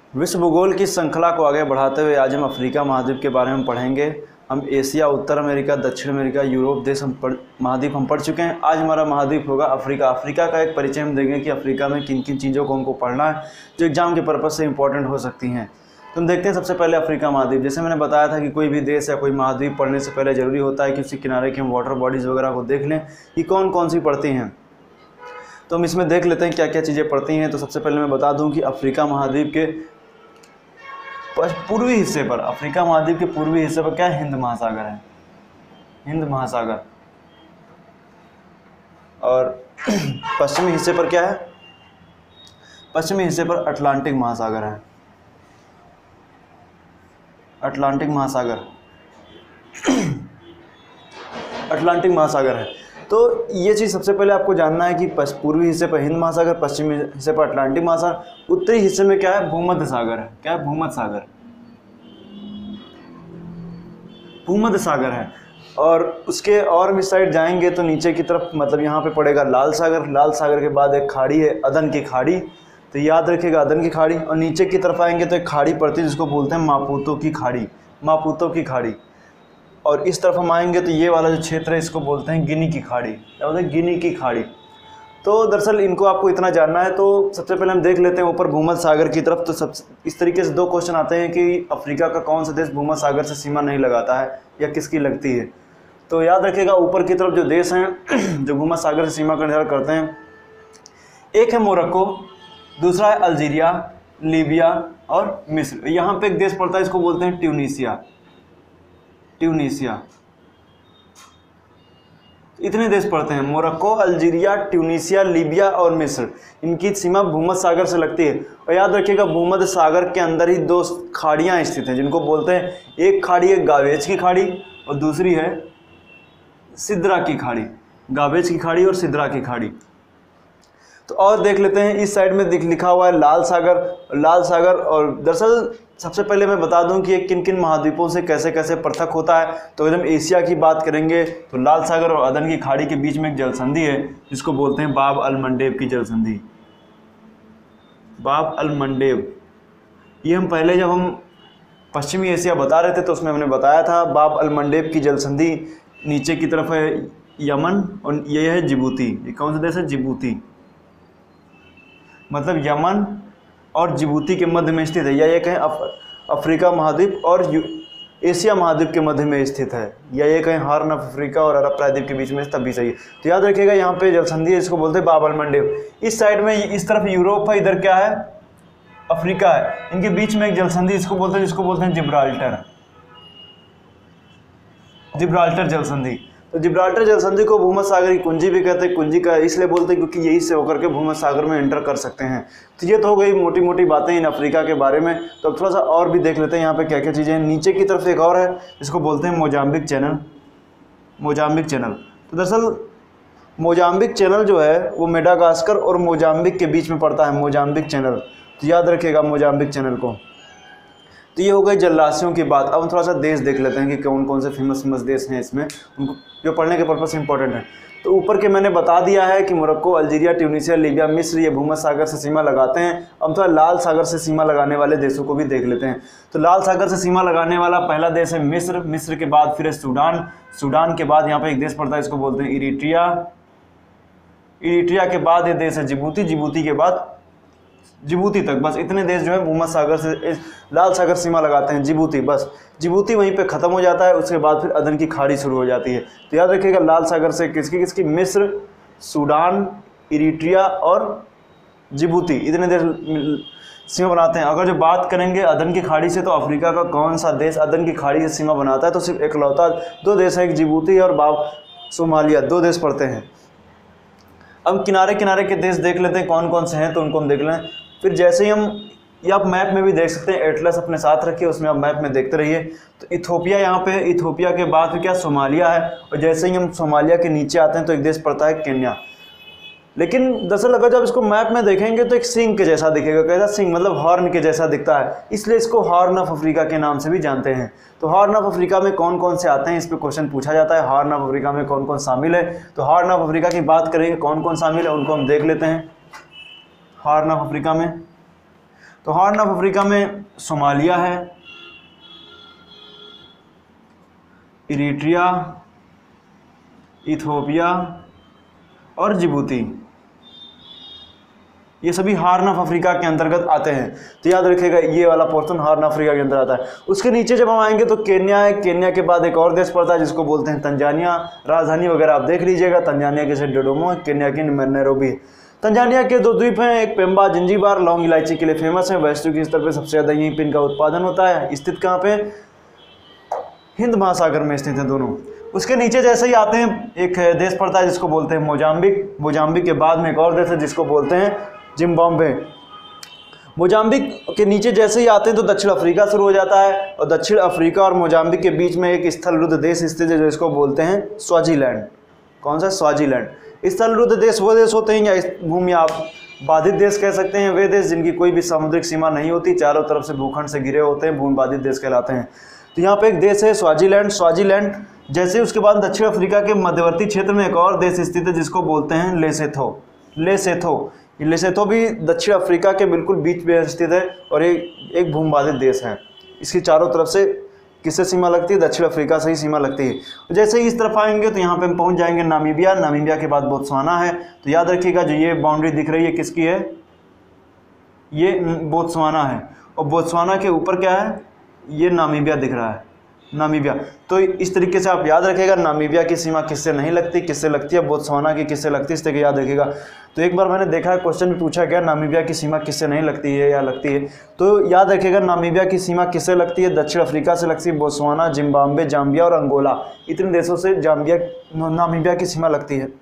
विश्व भूगोल की श्रृंखला को आगे बढ़ाते हुए आज हम अफ्रीका महाद्वीप के बारे में पढ़ेंगे। हम एशिया, उत्तर अमेरिका, दक्षिण अमेरिका, यूरोप देश महाद्वीप हम पढ़ चुके हैं। आज हमारा महाद्वीप होगा अफ्रीका। अफ्रीका का एक परिचय हम देंगे कि अफ्रीका में किन किन चीज़ों को हमको पढ़ना है जो एग्जाम के पर्पज़ से इंपॉर्टेंट हो सकती हैं। तो हम देखते हैं सबसे पहले अफ्रीका महाद्वीप। जैसे मैंने बताया था कि कोई भी देश या कोई महाद्वीप पढ़ने से पहले ज़रूरी होता है कि उसके किनारे की हम वाटर बॉडीज़ वगैरह को देख लें कि कौन कौन सी पड़ती हैं। तो हम इसमें देख लेते हैं क्या क्या चीज़ें पड़ती हैं। तो सबसे पहले मैं बता दूं कि अफ्रीका महाद्वीप के पूर्वी हिस्से पर, अफ्रीका महाद्वीप के पूर्वी हिस्से पर क्या है? हिंद महासागर है, हिंद महासागर। और पश्चिमी हिस्से पर क्या है? पश्चिमी हिस्से पर अटलांटिक महासागर है, अटलांटिक महासागर अटलांटिक महासागर है। तो ये चीज़ सबसे पहले आपको जानना है कि पूर्वी हिस्से पर हिंद महासागर, पश्चिमी हिस्से पर अटलांटिक महासागर, उत्तरी हिस्से में क्या है? भूमध्य सागर है। क्या है? भूमध्य सागर, भूमध्य सागर है। और उसके और भी साइड जाएंगे तो नीचे की तरफ मतलब यहाँ पे पड़ेगा लाल सागर। लाल सागर के बाद एक खाड़ी है, अदन की खाड़ी, तो याद रखिएगा अदन की खाड़ी। और नीचे की तरफ आएंगे तो एक खाड़ी पड़ती है जिसको बोलते हैं मापुतो की खाड़ी, मापुतो की खाड़ी। और इस तरफ हम आएंगे तो ये वाला जो क्षेत्र है इसको बोलते हैं गिनी की खाड़ी। क्या बोलते हैं? गिनी की खाड़ी। तो दरअसल इनको आपको इतना जानना है। तो सबसे पहले हम देख लेते हैं ऊपर भूमध्य सागर की तरफ। तो सब इस तरीके से दो क्वेश्चन आते हैं कि अफ्रीका का कौन सा देश भूमध्य सागर से सीमा नहीं लगाता है या किसकी लगती है। तो याद रखिएगा ऊपर की तरफ जो देश हैं जो भूमध्य सागर से सीमा का निर्धारण करते हैं, एक है मोरक्को, दूसरा है अल्जीरिया, लीबिया और मिस्र। यहाँ पे एक देश पड़ता है, इसको बोलते हैं ट्यूनीसिया, ट्यूनीसिया। इतने देश पड़ते हैं, मोरक्को, अल्जीरिया, ट्यूनीसिया, लीबिया और मिस्र। इनकी सीमा भूमध्य सागर से लगती है। और याद रखिएगा भूमध्य सागर के अंदर ही दो खाड़ियाँ स्थित हैं जिनको बोलते हैं, एक खाड़ी है गावेज की खाड़ी और दूसरी है सिद्रा की खाड़ी। गावेज की खाड़ी और सिद्रा की खाड़ी। तो और देख लेते हैं, इस साइड में लिखा हुआ है लाल सागर, लाल सागर। और दरअसल सबसे पहले मैं बता दूं कि ये किन किन महाद्वीपों से कैसे कैसे पृथक होता है। तो जब एशिया की बात करेंगे तो लाल सागर और अदन की खाड़ी के बीच में एक जलसंधि है जिसको बोलते हैं बाब अल मंडेब की जलसंधि, बाब अल मंडेब। ये हम पहले जब हम पश्चिमी एशिया बता रहे थे तो उसमें हमने बताया था बाब अल मंडेब की जलसंधि। नीचे की तरफ है यमन और ये है जिबूती। ये कौन सा देश है? जिबूती। मतलब यमन और जिबूती के मध्य में स्थित है, या ये कहें अफ्रीका महाद्वीप और एशिया महाद्वीप के मध्य में स्थित है, या ये कहें हॉर्न ऑफ अफ्रीका और अरब प्रायद्वीप के बीच में, तब भी सही है। तो याद रखिएगा यहाँ पे जलसंधि है, इसको बोलते हैं बाब अल मंडेब। इस साइड में इस तरफ यूरोप है, इधर क्या है? अफ्रीका है। इनके बीच में एक जलसंधि इसको बोलते हैं, जिसको बोलते हैं जिब्राल्टर, जिब्राल्टर जलसंधि। तो जिब्राल्टर जलसंधि को भूमध्य सागर की कुंजी भी कहते हैं। कुंजी का इसलिए बोलते हैं क्योंकि यही से होकर के भूमध्य सागर में एंटर कर सकते हैं। तो ये तो हो गई मोटी मोटी बातें इन अफ्रीका के बारे में। तो अब थोड़ा सा और भी देख लेते हैं यहाँ पे क्या क्या चीज़ें हैं। नीचे की तरफ एक और है जिसको बोलते हैं मोजाम्बिक चैनल, मोजाम्बिक चैनल। तो दरअसल मोजाम्बिक चैनल जो है वो मेडागास्कर और मोजाम्बिक के बीच में पड़ता है, मोजाम्बिक चैनल। तो याद रखिएगा मोजाम्बिक चैनल को। तो ये हो गई जलराशियों की बात। अब हम थोड़ा सा देश देख लेते हैं कि कौन कौन से फेमस देश हैं इसमें, उनको जो पढ़ने के पर्पज से इंपॉर्टेंट है। तो ऊपर के मैंने बता दिया है कि मोरक्को, अल्जीरिया, ट्यूनीसिया, लीबिया, मिस्र ये भूमध्य सागर से सीमा लगाते हैं। अब थोड़ा लाल सागर से सीमा लगाने वाले देशों को भी देख लेते हैं। तो लाल सागर से सीमा लगाने वाला पहला देश है मिस्र। मिस्र के बाद फिर है सूडान। सूडान के बाद यहाँ पर एक देश पड़ता है, इसको बोलते हैं इरिट्रिया। इरिट्रिया के बाद ये देश है जिबूती। जिबूती के बाद जिबूती तक, बस इतने देश जो है भूमध्य सागर से लाल सागर सीमा लगाते हैं। जिबूती, बस जिबूती वहीं पे ख़त्म हो जाता है। उसके बाद फिर अदन की खाड़ी शुरू हो जाती है। तो याद रखिएगा लाल सागर से किसकी किसकी? मिस्र, सूडान, इरिट्रिया और जिबूती, इतने देश सीमा बनाते हैं। अगर जो बात करेंगे अदन की खाड़ी से, तो अफ्रीका का कौन सा देश अदन की खाड़ी से सीमा बनाता है? तो सिर्फ एकलौता दो देश है, एक जिबूती और बाब सोमालिया, दो देश पड़ते हैं। अब किनारे किनारे के देश देख लेते हैं कौन कौन से हैं, तो उनको हम देख लें। फिर जैसे ही हम, ये आप मैप में भी देख सकते हैं, एटलस अपने साथ रखिए, उसमें आप मैप में देखते रहिए। तो इथोपिया यहाँ पे, इथोपिया के बाद फिर क्या? सोमालिया है। और जैसे ही हम सोमालिया के नीचे आते हैं तो एक देश पड़ता है केन्या। लेकिन दरअसल अगर जब इसको मैप में देखेंगे तो एक सिंह के जैसा दिखेगा। कैसा सिंह? मतलब हॉर्न के जैसा दिखता है, इसलिए इसको हॉर्न ऑफ अफ्रीका के नाम से भी जानते हैं। तो हॉर्न ऑफ अफ्रीका में कौन कौन से आते हैं, इस पर क्वेश्चन पूछा जाता है। हॉर्न ऑफ अफ्रीका में कौन कौन शामिल है? तो हॉर्न ऑफ अफ्रीका की बात करेंगे, कौन कौन शामिल है उनको हम देख लेते हैं। हॉर्न ऑफ अफ्रीका में तो हॉर्न ऑफ अफ्रीका में सोमालिया है, इरिट्रिया, इथियोपिया और जिबूती, ये सभी हॉर्न ऑफ अफ्रीका के अंतर्गत आते हैं। तो याद रखिएगा ये वाला पोर्शन हॉर्न ऑफ अफ्रीका के अंदर आता है। उसके नीचे जब हम आएंगे तो केन्या है, केन्या के बाद एक और देश पड़ता है जिसको बोलते हैं तंजानिया। राजधानी वगैरह आप देख लीजिएगा, तंजानिया की से डोडोमो है, केन्या की नैरोबी। तंजानिया के 2 द्वीप हैं, एक पेम्बा जिंजीबार लौंग इलायची के लिए फेमस है, वैश्विक स्तर पर सबसे ज़्यादा यहीं पर इनका उत्पादन होता है। स्थित कहाँ पे? हिंद महासागर में स्थित है दोनों। उसके नीचे जैसे ही आते हैं एक देश पड़ता है जिसको बोलते हैं मोजाम्बिक। मोजाम्बिक के बाद में एक और देश है जिसको बोलते हैं जिम्बाब्वे। मोजाम्बिक के नीचे जैसे ही आते हैं तो दक्षिण अफ्रीका शुरू हो जाता है, और दक्षिण अफ्रीका और मोजाम्बिक के बीच में एक स्थलरुद्ध देश स्थित है जिसको बोलते हैं स्वाजीलैंड। कौन सा? स्वाजीलैंड। स्थलरुद्ध देश वो देश होते हैं या भूमि आप बाधित देश कह सकते हैं, वे देश जिनकी कोई भी सामुद्रिक सीमा नहीं होती, चारों तरफ से भूखंड से घिरे होते हैं, भूमि बाधित देश कहलाते हैं। तो यहाँ पे एक देश है स्वाजीलैंड। स्वाजीलैंड जैसे उसके बाद दक्षिण अफ्रीका के मध्यवर्ती क्षेत्र में एक और देश स्थित है जिसको बोलते हैं लेसेथो। लेसेथो भी दक्षिण अफ्रीका के बिल्कुल बीच में स्थित है और एक भूमि देश है। इसकी चारों तरफ से किससे सीमा लगती है? दक्षिण अफ्रीका से ही सीमा लगती है। जैसे ही इस तरफ आएंगे तो यहाँ पे हम पहुँच जाएंगे नामीबिया। नामीबिया के बाद बोत्सवाना है। तो याद रखिएगा जो ये बाउंड्री दिख रही है किसकी है? ये बोत्सवाना है, और बोत्सवाना के ऊपर क्या है? ये नामीबिया दिख रहा है, नामीबिया। तो इस तरीके से आप याद रखिएगा नामीबिया की सीमा किससे नहीं लगती, किससे लगती है, बोत्सवाना की किससे लगती है, इस तरीके याद रखिएगा। तो एक बार मैंने देखा है क्वेश्चन में पूछा गया नामीबिया की सीमा किससे नहीं लगती है या लगती है, तो याद रखिएगा नामीबिया की सीमा किससे लगती है? दक्षिण अफ्रीका से लगती है, बोत्सवाना, जिम्बाब्वे, जाम्बिया और अंगोला, इतने देशों से नामीबिया की सीमा लगती है।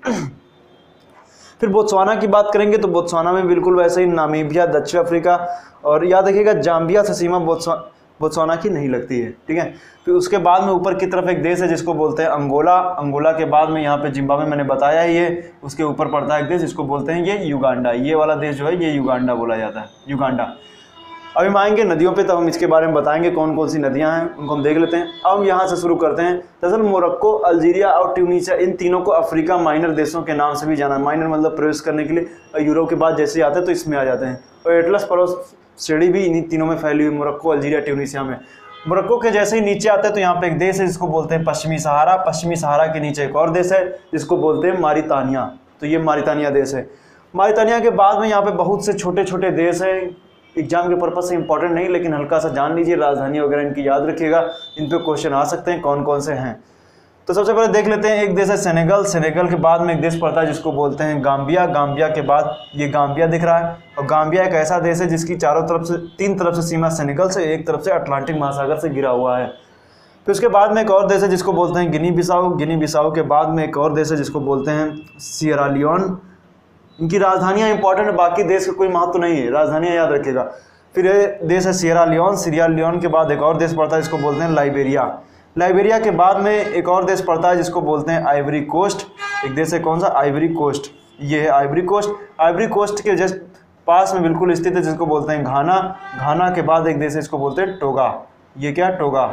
फिर बोत्सवाना की बात करेंगे तो बोत्सवाना में बिल्कुल वैसे ही नामीबिया, दक्षिण अफ्रीका, और याद रखिएगा जाम्बिया से सीमा बोत्सवाना की नहीं लगती है, ठीक है। फिर उसके बाद में ऊपर की तरफ एक देश है जिसको बोलते हैं अंगोला। अंगोला के बाद में यहाँ पे जिम्बाब्वे मैंने बताया ही है, उसके ऊपर पड़ता है एक देश जिसको बोलते हैं ये युगांडा। ये वाला देश जो है ये युगांडा बोला जाता है, युगांडा। अभी हम आएंगे नदियों पे, तब हम इसके बारे में बताएंगे कौन कौन सी नदियाँ हैं, उनको हम देख लेते हैं। अब हम यहाँ से शुरू करते हैं। दरअसल मोरक्को, अल्जीरिया और ट्यूनीशिया, इन तीनों को अफ्रीका माइनर देशों के नाम से भी जाना है। माइनर मतलब प्रवेश करने के लिए यूरोप के बाद जैसे आते हैं तो इसमें आ जाते हैं, और एटलस पर्वत श्रेणी भी इन्हीं तीनों में फैली हुई, मोरक्को, अल्जीरिया, ट्यूनीशिया में। मोरक्को के जैसे ही नीचे आते हैं तो यहाँ पे एक देश है जिसको बोलते हैं पश्चिमी सहारा। पश्चिमी सहारा के नीचे एक और देश है जिसको बोलते हैं मारितानिया। तो ये मारितानिया देश है। मारितानिया के बाद में यहाँ पे बहुत से छोटे छोटे देश हैं, एग्जाम के पर्पज से इंपॉर्टेंट नहीं, लेकिन हल्का सा जान लीजिए, राजधानी वगैरह इनकी याद रखिएगा, इन पे क्वेश्चन आ सकते हैं कौन कौन से हैं। तो सबसे पहले देख लेते हैं, एक देश है सेनेगल। सेनेगल के बाद में एक देश पड़ता है जिसको बोलते हैं गाम्बिया। गाम्बिया के बाद ये गाम्बिया दिख रहा है, और गाम्बिया एक ऐसा देश है जिसकी चारों तरफ से, 3 तरफ से सीमा सेनेगल से, एक तरफ से अटलांटिक महासागर से घिरा हुआ है। फिर उसके बाद में एक और देश है जिसको बोलते हैं गिनी बिसाऊ। गिनी बिसाऊ के बाद में एक और देश है जिसको बोलते हैं सियरा लियोन। इनकी राजधानियाँ इंपॉर्टेंट है, बाकी देश का कोई महत्व नहीं है, राजधानियाँ याद रखिएगा। फिर देश है सियरा लियोन। सियरा लियोन के बाद एक और देश पड़ता है जिसको बोलते हैं लाइबेरिया। लाइबेरिया के बाद में एक और देश पड़ता है जिसको बोलते हैं आइवरी कोस्ट। एक देश है कौन सा? Ivory Coast. ये है आइवरी कोस्ट। आइवरी कोस्ट के जस्ट पास में बिल्कुल स्थित है जिसको बोलते हैं घाना। घाना के बाद एक देश है जिसको बोलते हैं टोगा। ये क्या? टोगा।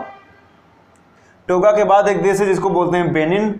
टोगा के बाद एक देश है जिसको बोलते हैं बेनिन।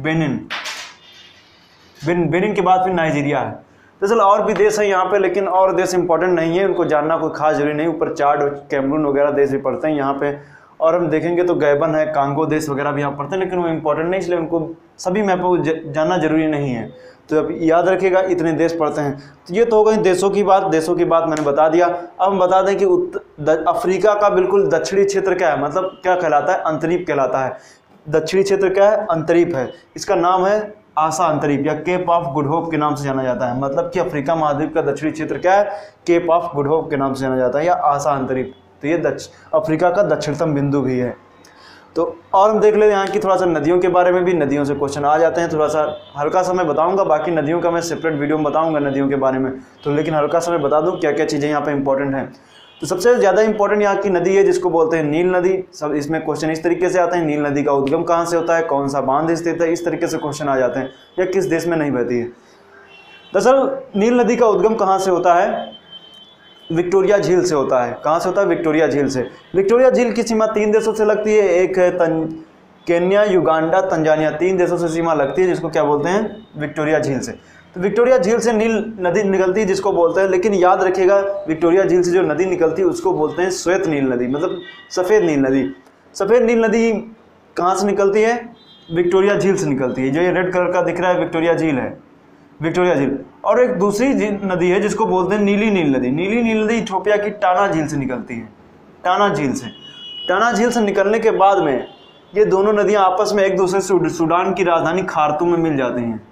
बेनिन के बाद फिर नाइजीरिया है। दरअसल और भी देश हैं यहाँ पे, लेकिन और देश इंपॉर्टेंट नहीं है, उनको जानना कोई खास जरूरी नहीं। ऊपर चाड, कैमरून वगैरह देश भी पड़ते हैं यहाँ पे, और हम देखेंगे तो गैबन है, कांगो देश वगैरह भी यहाँ पढ़ते हैं, लेकिन वो इंपॉर्टेंट नहीं, इसलिए उनको सभी मैप को जानना जरूरी नहीं है। तो अब याद रखिएगा इतने देश पढ़ते हैं। तो ये तो हो गई देशों की बात। देशों की बात मैंने बता दिया। अब हम बता दें कि अफ्रीका का बिल्कुल दक्षिणी क्षेत्र क्या है, मतलब क्या कहलाता है? अंतरीप कहलाता है। दक्षिणी क्षेत्र क्या है? अंतरीप है। इसका नाम है आशा अंतरीप या केप ऑफ गुड होप के नाम से जाना जाता है। मतलब कि अफ्रीका महाद्वीप का दक्षिणी क्षेत्र क्या है? केप ऑफ गुड होप के नाम से जाना जाता है या आशा अंतरीप। तो ये अफ्रीका का दक्षिणतम बिंदु भी है। तो और हम देख लेते हैं यहाँ की थोड़ा सा नदियों के बारे में भी, नदियों से क्वेश्चन आ जाते हैं। थोड़ा सा हल्का सा मैं बताऊंगा, बाकी नदियों का मैं सेपरेट वीडियो में बताऊंगा नदियों के बारे में, तो लेकिन हल्का सा मैं बता दूं क्या क्या चीज़ें यहाँ पे इंपॉर्टेंट हैं। तो सबसे ज़्यादा इंपॉर्टेंट यहाँ की नदी है जिसको बोलते हैं नील नदी। सब इसमें क्वेश्चन इस तरीके से आते हैं, नील नदी का उद्गम कहाँ से होता है, कौन सा बांध स्थित है, इस तरीके से क्वेश्चन आ जाते हैं, या किस देश में नहीं बहती है। दरअसल नील नदी का उद्गम कहाँ से होता है? विक्टोरिया झील से होता है। कहाँ से होता है? विक्टोरिया झील से। विक्टोरिया झील की सीमा 3 देशों से लगती है, एक है केन्या, युगांडा, तंजानिया, 3 देशों से सीमा लगती है जिसको क्या बोलते हैं? विक्टोरिया झील से। तो विक्टोरिया झील से नील नदी निकलती है जिसको बोलते हैं, लेकिन याद रखिएगा विक्टोरिया झील से जो नदी निकलती है उसको बोलते हैं श्वेत नील नदी, मतलब सफ़ेद नील नदी। सफ़ेद नील नदी कहाँ से निकलती है? विक्टोरिया झील से निकलती है। जो ये रेड कलर का दिख रहा है विक्टोरिया झील है, विक्टोरिया झील। और एक दूसरी नदी है जिसको बोलते हैं नीली नील नदी। नीली नील नदी इथोपिया की टाना झील से निकलती है, टाना झील से। टाना झील से निकलने के बाद में ये दोनों नदियां आपस में एक दूसरे से सूडान की राजधानी खार्तूम में मिल जाती हैं,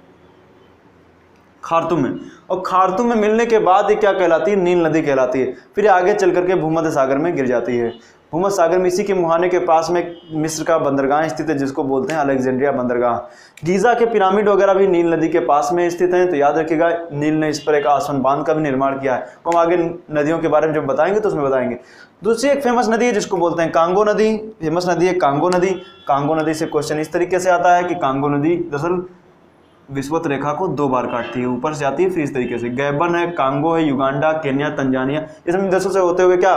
खार्तूम में। और खार्तूम में मिलने के बाद ये क्या कहलाती है? नील नदी कहलाती है। फिर आगे चल करके भूमध्य सागर में गिर जाती है। भूमध्य सागर में इसी के मुहाने के पास में मिस्र का बंदरगाह स्थित है जिसको बोलते हैं अलेक्जेंड्रिया बंदरगाह। गीज़ा के पिरामिड वगैरह भी नील नदी के पास में स्थित हैं। तो याद रखिएगा नील ने इस पर एक आसवन बांध का भी निर्माण किया है। तो हम आगे नदियों के बारे में जब बताएंगे तो उसमें बताएंगे। दूसरी एक फेमस नदी है जिसको बोलते हैं कांगो नदी। फेमस नदी है कांगो नदी। कांगो नदी से क्वेश्चन इस तरीके से आता है कि कांगो नदी दरअसल विषुवत रेखा को 2 बार काटती है, ऊपर से आती है फिर इस तरीके से। गैबन है, कांगो है, युगांडा, केन्या, तंजानिया, ये सब देशों से होते हुए क्या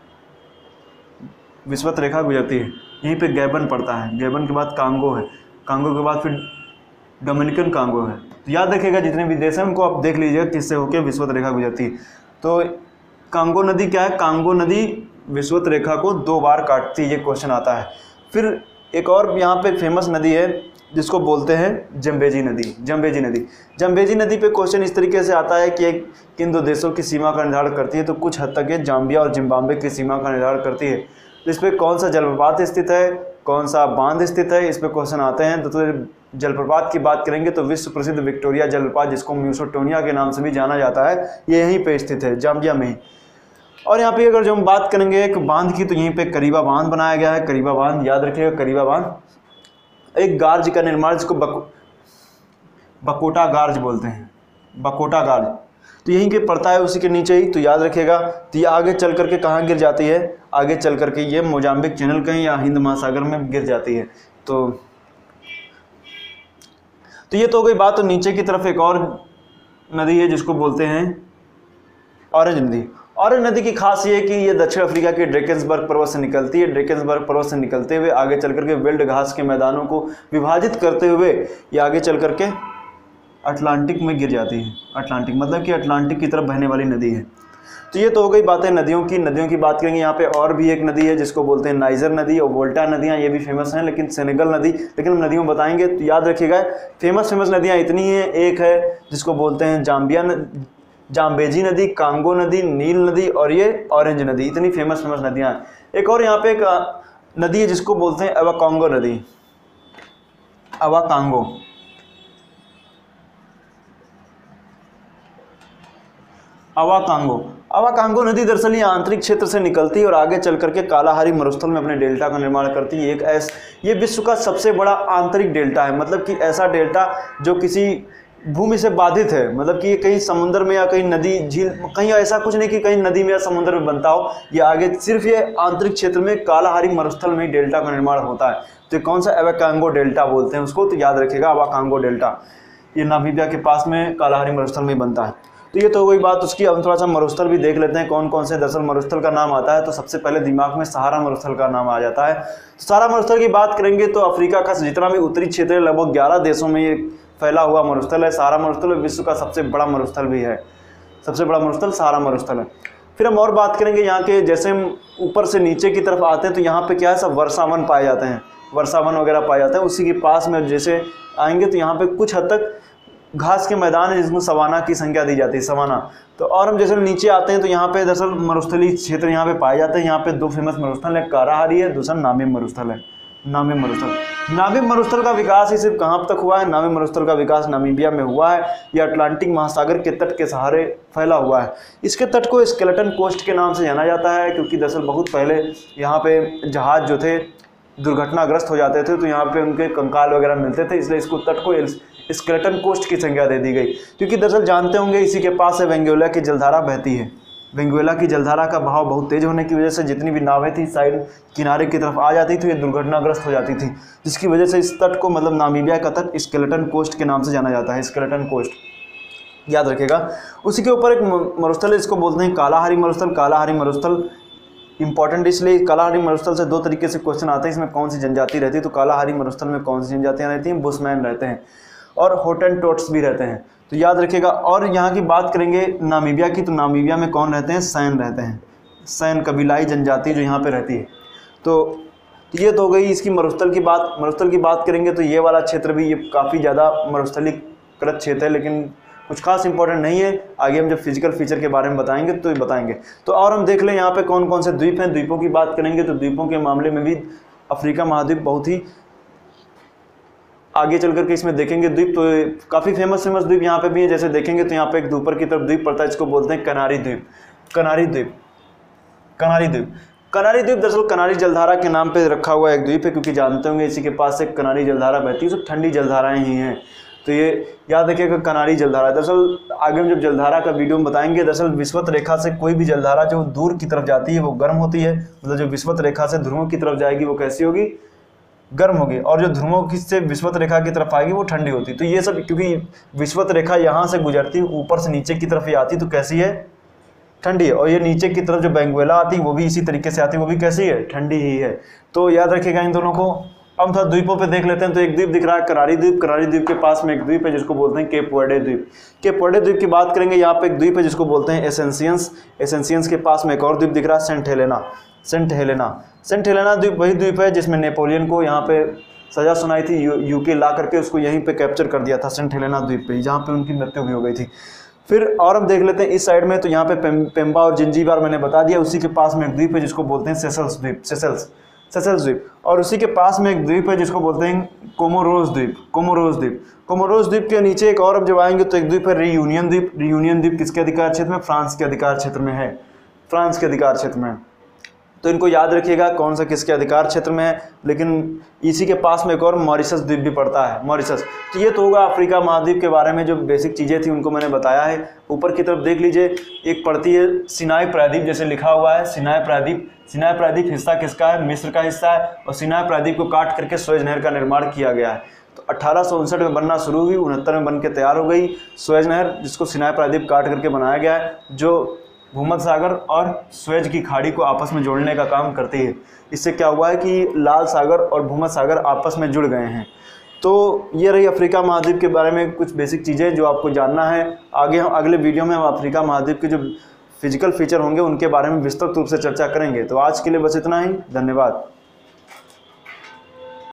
विषुवत रेखा गुजरती है। यहीं पे गैबन पड़ता है, गैबन के बाद कांगो है, कांगो के बाद फिर डोमिनिकन कांगो है। तो याद रखिएगा जितने भी देश हैं उनको आप देख लीजिएगा किससे होकर विषुवत रेखा गुजरती है। तो कांगो नदी क्या है? कांगो नदी विषुवत रेखा को 2 बार काटती है, ये क्वेश्चन आता है। फिर एक और यहाँ पे फेमस नदी है जिसको बोलते हैं जम्बेजी नदी। जम्बेजी नदी, जम्बेजी नदी पे क्वेश्चन इस तरीके से आता है कि किन 2 देशों की सीमा का निर्धारण करती है? तो कुछ हद तक ये जाम्बिया और जिम्बाब्वे की सीमा का निर्धारण करती है। तो इस पर कौन सा जलप्रपात स्थित है, कौन सा बांध स्थित है, इस पर क्वेश्चन आते हैं। तो जलप्रपात की बात करेंगे तो विश्व प्रसिद्ध विक्टोरिया जलप्रपात जिसको म्यूसोटोनिया के नाम से भी जाना जाता है, ये यहीं पे स्थित है, जाम्बिया में ही। और यहाँ पे अगर जो हम बात करेंगे एक बांध की तो यहीं पे करीबा बांध बनाया गया है। करीबा बांध याद रखिएगा, करीबा बांध एक गार्ज का निर्माण जिसको बकोटा गार्ज बोलते हैं, बकोटा गार्ज। तो यहीं के पड़ता है, उसी के नीचे ही। तो याद रखिएगा। तो ये आगे चल करके कहाँ गिर जाती है? आगे चल करके ये मोजाम्बिक चैनल कहीं या हिंद महासागर में गिर जाती है। तो ये तो हो गई बात। तो नीचे की तरफ एक और नदी है जिसको बोलते हैं ऑरेंज नदी। ऑरेंज नदी की खास ये है कि ये दक्षिण अफ्रीका के ड्रेकेंसबर्ग पर्वत से निकलती है। ड्रेकेंसबर्ग पर्वत से निकलते हुए आगे चल करके वेल्ड घास के मैदानों को विभाजित करते हुए ये आगे चल करके अटलांटिक में गिर जाती है। अटलांटिक मतलब कि अटलांटिक की तरफ बहने वाली नदी है। तो ये तो हो गई बातें नदियों की। नदियों की बात करेंगे यहाँ पे और भी एक नदी है जिसको बोलते हैं नाइजर नदी और वोल्टा नदियाँ, ये भी फेमस हैं। लेकिन सेनेगल नदी, लेकिन हम नदियों बताएंगे तो याद रखिएगा फेमस नदियाँ इतनी हैं। एक है जिसको बोलते हैं जाम्बेजी नदी, कांगो नदी, नील नदी और ये ऑरेंज नदी, इतनी फेमस नदियाँ हैं। एक और यहाँ पे एक नदी है जिसको बोलते हैं अवाकांगो नदी, अवाकांगो। अवाकांगो नदी दरअसल ये आंतरिक क्षेत्र से निकलती है और आगे चल करके कालाहारी मरुस्थल में अपने डेल्टा का निर्माण करती है। ये विश्व का सबसे बड़ा आंतरिक डेल्टा है, मतलब कि ऐसा डेल्टा जो किसी भूमि से बाधित है, मतलब कि ये कहीं समुद्र में या कहीं नदी झील, कहीं ऐसा कुछ नहीं कि कहीं नदी में या समुद्र में बनता हो। ये आगे सिर्फ ये आंतरिक क्षेत्र में कालाहारी मरुस्थल में डेल्टा का निर्माण होता है। तो कौन सा? अवाकांगो डेल्टा बोलते हैं उसको। तो याद रखिएगा अवाकांगो डेल्टा ये नामीबिया के पास में कालाहारी मरुस्थल में बनता है। तो ये तो हो गई बात उसकी। अब थोड़ा सा मरुस्थल भी देख लेते हैं कौन कौन से दरअसल मरुस्थल का नाम आता है। तो सबसे पहले दिमाग में सहारा मरुस्थल का नाम आ जाता है। तो सहारा मरुस्थल की बात करेंगे तो अफ्रीका का जितना भी उत्तरी क्षेत्र है लगभग 11 देशों में ये फैला हुआ मरुस्थल है। सहारा मरुस्थल विश्व का सबसे बड़ा मरुस्थल भी है, सबसे बड़ा मरुस्थल सहारा मरुस्थल है। फिर हम और बात करेंगे यहाँ के, जैसे हम ऊपर से नीचे की तरफ आते हैं तो यहाँ पे क्या है, सब वर्षावन पाए जाते हैं, वर्षावन वगैरह पाए जाते हैं। उसी के पास में जैसे आएंगे तो यहाँ पे कुछ हद तक घास के मैदान है जिसमें सवाना की संख्या दी जाती है, सवाना। तो और हम जैसे नीचे आते हैं तो यहाँ पे दरअसल मरुस्थली क्षेत्र यहाँ पे पाए जाते हैं। यहाँ पे 2 फेमस मरुस्थल है, काराहारी है, दूसरा नामिब मरुस्थल है। नामिब मरुस्थल का विकास ही सिर्फ कहाँ तक हुआ है? नामिब मरुस्थल का विकास नामीबिया में हुआ है। यह अटलांटिक महासागर के तट के सहारे फैला हुआ है। इसके तट को स्केलेटन कोस्ट के नाम से जाना जाता है क्योंकि दरअसल बहुत पहले यहाँ पे जहाज जो थे दुर्घटनाग्रस्त हो जाते थे तो यहाँ पे उनके कंकाल वगैरह मिलते थे, इसलिए इसको तट को स्केलेटन कोस्ट की संज्ञा दे दी गई। क्योंकि दरअसल जानते होंगे इसी के पास से वेंगुएला की जलधारा बहती है। वेंगुएला की जलधारा का बहाव बहुत तेज होने की वजह से जितनी भी नावें थी साइड किनारे की तरफ आ जाती थी, ये दुर्घटनाग्रस्त हो जाती थी, जिसकी वजह से इस तट को मतलब नामीबिया का तट स्केलेटन कोस्ट के नाम से जाना जाता है। स्केलेटन कोस्ट याद रखेगा। उसी के ऊपर एक मरुस्थल है, इसको बोलते हैं कालाहारी मरुस्थल। कालाहारी मरुस्थल इंपॉर्टेंट इसलिए, कालाहारी मरुस्थल से 2 तरीके से क्वेश्चन आते हैं, इसमें कौन सी जनजाति रहती है। तो कालाहारी मरुस्थल में कौन सी जनजातियाँ रहती हैं? बुशमैन रहते हैं और होटेनटोट्स भी रहते हैं। तो याद रखिएगा। और यहाँ की बात करेंगे नामीबिया की, तो नामीबिया में कौन रहते हैं? सैन रहते हैं, सैन कबीलाई जनजाति जो यहाँ पे रहती है। तो ये तो हो गई इसकी मरुस्थल की बात। मरुस्थल की बात करेंगे तो ये वाला क्षेत्र भी ये काफ़ी ज़्यादा मरुस्थलीकृत क्षेत्र है, लेकिन कुछ खास इंपॉर्टेंट नहीं है। आगे हम जब फिजिकल फीचर के बारे में बताएंगे तो बताएंगे। तो और हम देख लें यहाँ पे कौन कौन से द्वीप हैं। द्वीपों की बात करेंगे तो द्वीपों के मामले में भी अफ्रीका महाद्वीप बहुत ही आगे चल करके इसमें देखेंगे। द्वीप तो काफ़ी फेमस द्वीप यहाँ पे भी है। जैसे देखेंगे तो यहाँ पे एक ऊपर की तरफ द्वीप पड़ता है, इसको बोलते हैं कनारी द्वीप। कनारी द्वीप, कनारी द्वीप, कनारी द्वीप दरअसल कनारी जलधारा के नाम पे रखा हुआ एक द्वीप है, क्योंकि जानते होंगे इसी के पास एक कनारी जलधारा बहती है। सब ठंडी जलधाराएं ही हैं, तो ये याद रखिएगा कनारी जलधारा। दरअसल आगे हम जब जलधारा का वीडियो में बताएंगे, दरअसल विषुवत रेखा से कोई भी जलधारा जो दूर की तरफ जाती है वो गर्म होती है, मतलब जो विषुवत रेखा से ध्रुवों की तरफ जाएगी वो कैसी होगी? गर्म होगी, और जो ध्रुवों से विषुवत रेखा की तरफ आएगी वो ठंडी होती। तो ये सब क्योंकि विषुवत रेखा यहाँ से गुजरती, ऊपर से नीचे की तरफ ये आती, तो कैसी है? ठंडी है। और ये नीचे की तरफ जो बेंगुएला आती वो भी इसी तरीके से आती, वो भी कैसी है? ठंडी ही है। तो याद रखिएगा इन दोनों को। अब थोड़ा द्वीपों पे देख लेते हैं। तो एक द्वीप दिख रहा है कनारी द्वीप। कनारी द्वीप के पास में एक द्वीप है जिसको बोलते हैं केप वर्डे द्वीप। केप वर्डे द्वीप की बात करेंगे, यहाँ पे एक द्वीप है जिसको बोलते हैं एसेंसियंस। एसेंसियंस के पास में एक और द्वीप दिख रहा है Saint Helena. Saint Helena, Saint Helena द्वीप वही द्वीप है जिसमें नेपोलियन को यहाँ पे सजा सुनाई थी, यूके ला करके उसको यहीं पे कैप्चर कर दिया था, सेंट हेलेना द्वीप पे, जहाँ पे उनकी मृत्यु भी हो गई थी। फिर और हम देख लेते हैं इस साइड में, तो यहाँ पे पेम्बा और जिंजीबार मैंने बता दिया। उसी के पास में एक द्वीप है जिसको बोलते हैं सेशल्स द्वीप, सेशल्स द्वीप। और उसी के पास में एक द्वीप है जिसको बोलते हैं कोमोरोस द्वीप, कोमोरोस द्वीप। कोमोरोस द्वीप के नीचे एक और अब जब आएंगे तो एक द्वीप है रियूनियन द्वीप। रियूनियन द्वीप किसके अधिकार क्षेत्र में? फ्रांस के अधिकार क्षेत्र में है, फ्रांस के अधिकार क्षेत्र में। तो इनको याद रखिएगा कौन सा किसके अधिकार क्षेत्र में है। लेकिन इसी के पास में एक और मॉरिशस द्वीप भी पड़ता है, मॉरिशस। तो ये तो होगा अफ्रीका महाद्वीप के बारे में जो बेसिक चीज़ें थी उनको मैंने बताया है। ऊपर की तरफ देख लीजिए, एक पड़ती है सिनाई प्रायद्वीप, जैसे लिखा हुआ है सिनाई प्रायद्वीप। सिनाई प्रायद्वीप हिस्सा किसका है? मिस्र का हिस्सा है। और सिनाई प्रायद्वीप को काट करके सुएज नहर का निर्माण किया गया है। तो 1859 में बनना शुरू हुई, 69 में बन के तैयार हो गई सुएज नहर, जिसको सिनाई प्रायद्वीप काट करके बनाया गया है, जो भूमध्य सागर और सुएज की खाड़ी को आपस में जोड़ने का काम करती है। इससे क्या हुआ है कि लाल सागर और भूमध्य सागर आपस में जुड़ गए हैं। तो ये रही अफ्रीका महाद्वीप के बारे में कुछ बेसिक चीज़ें जो आपको जानना है। आगे हम अगले वीडियो में हम अफ्रीका महाद्वीप के जो फिजिकल फीचर होंगे उनके बारे में विस्तृत रूप से चर्चा करेंगे। तो आज के लिए बस इतना ही, धन्यवाद।